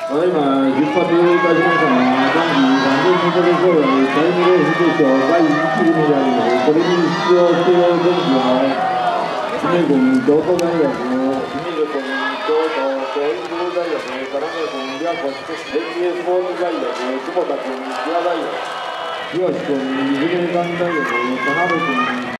ただいま出発いたしましたのは、男子3000m障害タイムレース決勝第1組であり、これに出場している選手は、姫君、京都大学の姫君、京都教育大学、田中君、琵琶湖連芸スポーツ大学、久保田君、千葉大学、東君、立命館大学、田辺君、